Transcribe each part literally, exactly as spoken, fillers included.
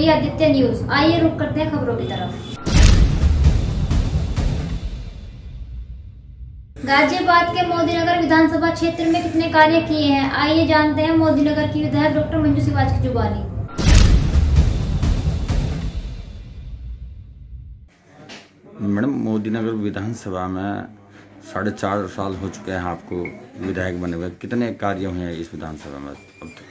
Suryaditya news. आइए रुक करते हैं खबरों की तरफ। गाजियाबाद के मोदीनगर विधानसभा क्षेत्र में कितने कार्य किए हैं, आइए जानते हैं मोदीनगर की विधायक डॉक्टर मंजू सिवाज की जुबानी। मैडम, मोदीनगर विधानसभा में साढ़े चार साल हो चुके हैं आपको विधायक बने हुए, कितने कार्य हुए हैं इस विधानसभा में अब तक?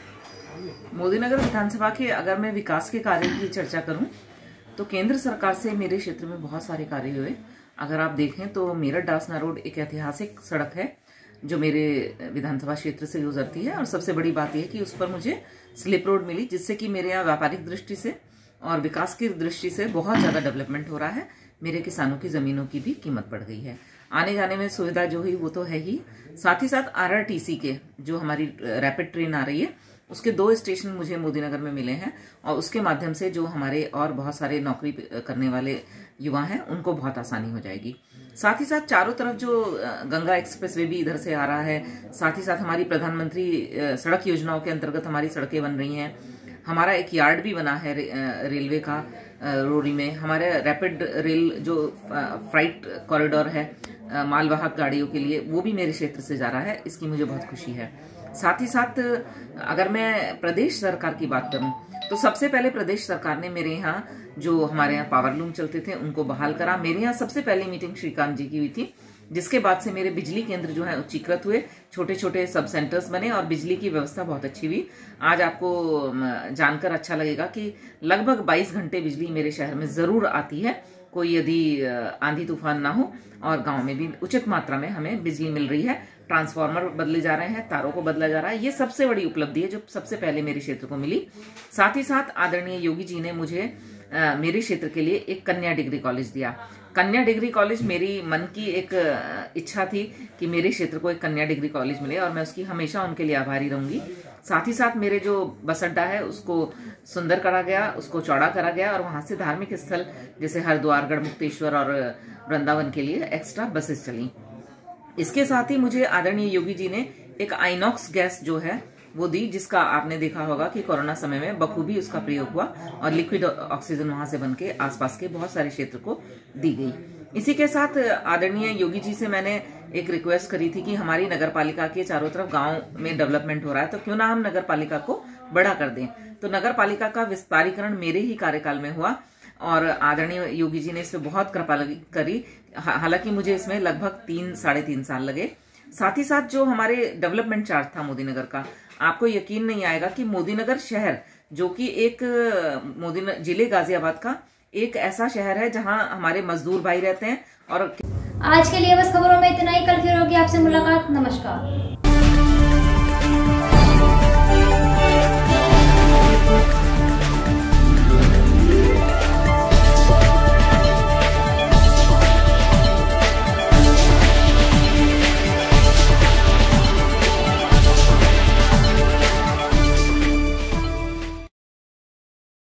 मोदीनगर विधानसभा के अगर मैं विकास के कार्य की चर्चा करूं तो केंद्र सरकार से मेरे क्षेत्र में बहुत सारे कार्य हुए। अगर आप देखें तो मेरठ डासना रोड एक ऐतिहासिक सड़क है जो मेरे विधानसभा क्षेत्र से गुजरती है, और सबसे बड़ी बात यह है कि उस पर मुझे स्लिप रोड मिली, जिससे कि मेरे यहाँ व्यापारिक दृष्टि से और विकास की दृष्टि से बहुत ज्यादा डेवलपमेंट हो रहा है। मेरे किसानों की जमीनों की भी कीमत बढ़ गई है, आने जाने में सुविधा जो हुई वो तो है ही, साथ ही साथ आरआरटीसी के जो हमारी रैपिड ट्रेन आ रही है उसके दो स्टेशन मुझे मोदीनगर में मिले हैं, और उसके माध्यम से जो हमारे और बहुत सारे नौकरी करने वाले युवा हैं उनको बहुत आसानी हो जाएगी। साथ ही साथ चारों तरफ जो गंगा एक्सप्रेस वे भी इधर से आ रहा है, साथ ही साथ हमारी प्रधानमंत्री सड़क योजनाओं के अंतर्गत हमारी सड़कें बन रही हैं। हमारा एक यार्ड भी बना है रे, रेलवे का रोरी में। हमारे रैपिड रेल जो फ्राइट कॉरिडोर है मालवाहक गाड़ियों के लिए, वो भी मेरे क्षेत्र से जा रहा है, इसकी मुझे बहुत खुशी है। साथ ही साथ अगर मैं प्रदेश सरकार की बात करूं तो सबसे पहले प्रदेश सरकार ने मेरे यहाँ जो हमारे यहाँ पावर लूम चलते थे उनको बहाल करा। मेरे यहाँ सबसे पहली मीटिंग श्रीकांत जी की हुई थी, जिसके बाद से मेरे बिजली केंद्र जो है उच्चीकृत हुए, छोटे छोटे सब सेंटर्स बने और बिजली की व्यवस्था बहुत अच्छी हुई। आज आपको जानकर अच्छा लगेगा कि लगभग बाईस घंटे बिजली मेरे शहर में जरूर आती है, कोई यदि आंधी तूफान ना हो, और गांव में भी उचित मात्रा में हमें बिजली मिल रही है। ट्रांसफार्मर बदले जा रहे हैं, तारों को बदला जा रहा है। ये सबसे बड़ी उपलब्धि है जो सबसे पहले मेरे क्षेत्र को मिली। साथ ही साथ आदरणीय योगी जी ने मुझे आ, मेरे क्षेत्र के लिए एक कन्या डिग्री कॉलेज दिया। कन्या डिग्री कॉलेज मेरी मन की एक इच्छा थी कि मेरे क्षेत्र को एक कन्या डिग्री कॉलेज मिले, और मैं उसकी हमेशा उनके लिए आभारी रहूंगी। साथ ही साथ मेरे जो बस अड्डा है उसको सुंदर करा गया, उसको चौड़ा करा गया, और वहां से धार्मिक स्थल जैसे हरिद्वार, गढ़मुक्तेश्वर और वृंदावन के लिए एक्स्ट्रा बसेस चली। इसके साथ ही मुझे आदरणीय योगी जी ने एक आइनॉक्स गैस जो है वो दी, जिसका आपने देखा होगा कि कोरोना समय में बखूबी उसका प्रयोग हुआ और लिक्विड ऑक्सीजन वहां से बनके आसपास के बहुत सारे क्षेत्र को दी गई। इसी के साथ आदरणीय योगी जी से मैंने एक रिक्वेस्ट करी थी कि हमारी नगर पालिका के चारों तरफ गांव में डेवलपमेंट हो रहा है, तो क्यों ना हम नगर पालिका को बड़ा कर दें। तो नगर पालिका का विस्तारीकरण मेरे ही कार्यकाल में हुआ, और आदरणीय योगी जी ने इस पे बहुत कृपा करी। हालांकि मुझे इसमें लगभग तीन साढ़े तीन साल लगे। साथ ही साथ जो हमारे डेवलपमेंट चार्ज था मोदीनगर का, आपको यकीन नहीं आएगा कि मोदीनगर शहर जो कि एक मोदीनगर जिले गाजियाबाद का एक ऐसा शहर है जहां हमारे मजदूर भाई रहते हैं। और आज के लिए बस खबरों में इतना ही। कल फिर होगी आपसे मुलाकात। नमस्कार।